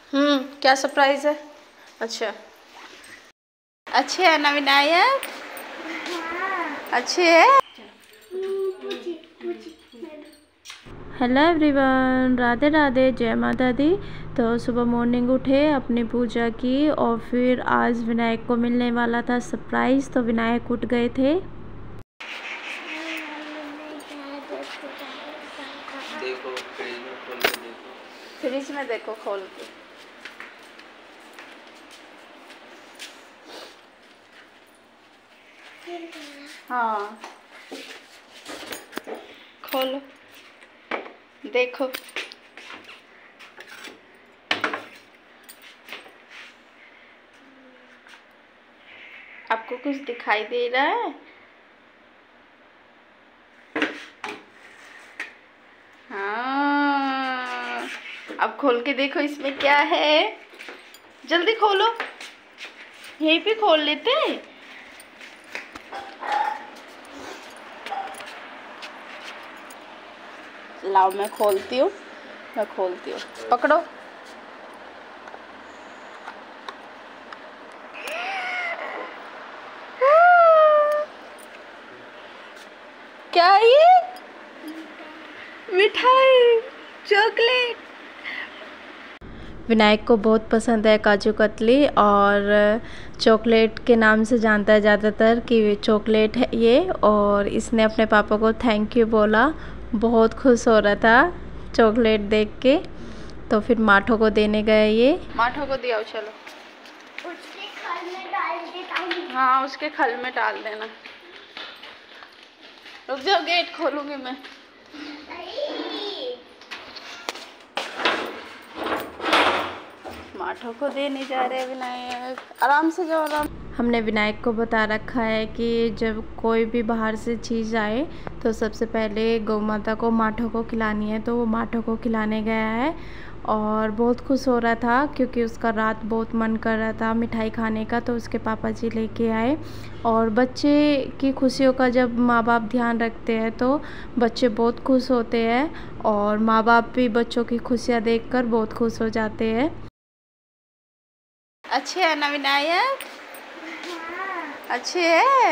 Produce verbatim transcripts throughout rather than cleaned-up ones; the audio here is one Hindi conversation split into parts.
हम्म क्या सरप्राइज है? अच्छा अच्छे है ना विनायक? अच्छे है। हेलो एवरीवन, राधे राधे, जय माता दी। तो सुबह मॉर्निंग उठे, अपनी पूजा की और फिर आज विनायक को मिलने वाला था सरप्राइज, तो विनायक उठ गए थे। देखो फ्रिज में खोल के देखो। फ्रिज में देखो खोल के। हाँ खोलो देखो। आपको कुछ दिखाई दे रहा है? हाँ अब खोल के देखो इसमें क्या है। जल्दी खोलो, यहीं पे खोल लेते हैं। लाओ मैं खोलती हूँ, मैं खोलती हूँ, पकड़ो। क्या ये? मिठाई, चॉकलेट। विनायक को बहुत पसंद है काजू कतली, और चॉकलेट के नाम से जानता है ज़्यादातर कि चॉकलेट है ये। और इसने अपने पापा को थैंक यू बोला, बहुत खुश हो रहा था चॉकलेट देख के। तो फिर माठो को देने गए, ये माठो को दिया। चलो उसके खल में डाल देता। हाँ उसके खल में डाल देना। रुक जाओ, गेट खोलूंगी मैं। माठो को देने जा रहे हैं विनायक। आराम से जाओ, आराम। हमने विनायक को बता रखा है कि जब कोई भी बाहर से चीज़ आए तो सबसे पहले गौ माता को माठो को खिलानी है। तो वो माठो को खिलाने गया है और बहुत खुश हो रहा था क्योंकि उसका रात बहुत मन कर रहा था मिठाई खाने का। तो उसके पापा जी लेके आए। और बच्चे की खुशियों का जब माँ बाप ध्यान रखते हैं तो बच्चे बहुत खुश होते हैं, और माँ बाप भी बच्चों की खुशियाँ देखकर बहुत खुश हो जाते हैं। अच्छे है ना विनायक? अच्छे है।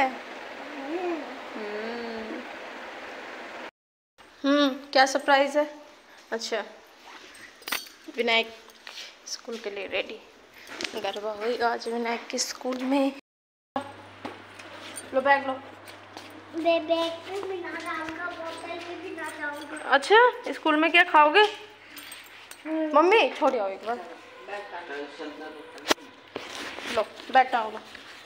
हम्म हम्म क्या सरप्राइज है? अच्छा विनायक स्कूल के लिए रेडी। गरबा हुई आज विनायक के स्कूल में। लो बैग लो। मैं बैग में भी ना जाऊंगा, बोतल में भी ना जाऊंगा। अच्छा स्कूल में क्या खाओगे? मम्मी छोड़ी आओ एक बार। लो बैठा होगा।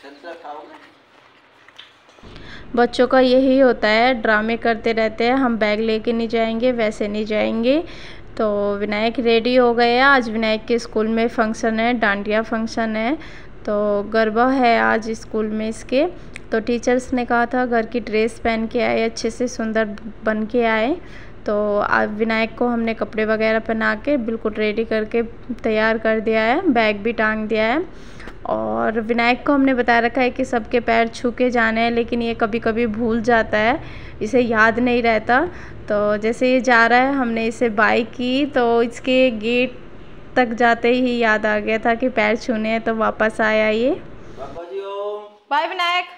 बच्चों का यही होता है, ड्रामे करते रहते हैं, हम बैग लेके नहीं जाएंगे, वैसे नहीं जाएंगे। तो विनायक रेडी हो गए। आज विनायक के स्कूल में फंक्शन है, डांडिया फंक्शन है। तो गरबा है आज स्कूल में इसके। तो टीचर्स ने कहा था घर की ड्रेस पहन के आए, अच्छे से सुंदर बन के आए। तो आज विनायक को हमने कपड़े वगैरह पहना के बिल्कुल रेडी करके तैयार कर दिया है, बैग भी टांग दिया है। और विनायक को हमने बता रखा है कि सबके पैर छू के जाने हैं, लेकिन ये कभी कभी भूल जाता है, इसे याद नहीं रहता। तो जैसे ये जा रहा है, हमने इसे बाय की तो इसके गेट तक जाते ही याद आ गया था कि पैर छूने हैं, तो वापस आया ये। बाय विनायक।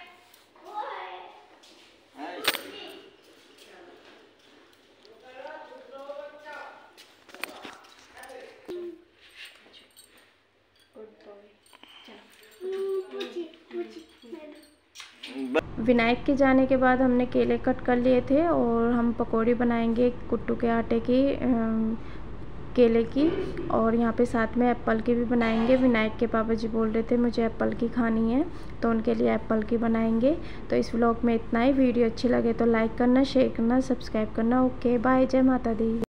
विनायक के जाने के बाद हमने केले कट कर लिए थे और हम पकौड़ी बनाएंगे कुट्टू के आटे की, केले की, और यहाँ पे साथ में एप्पल की भी बनाएंगे। विनायक के पापा जी बोल रहे थे मुझे एप्पल की खानी है, तो उनके लिए एप्पल की बनाएंगे। तो इस व्लॉग में इतना ही। वीडियो अच्छी लगे तो लाइक करना, शेयर करना, सब्सक्राइब करना। ओके बाय, जय माता दी।